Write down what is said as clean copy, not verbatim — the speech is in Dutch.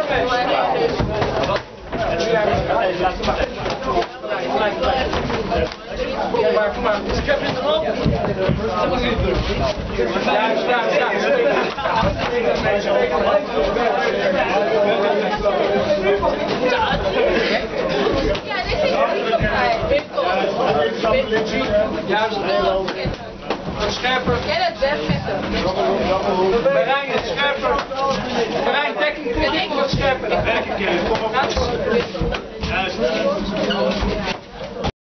Maar kom maar. Ik heb het erop. Ja, dit is niet juist. Scherper. Kenneth, weg met hem. Marijn, het scherper. Marijn, dekking. Wat scherper. Kom op.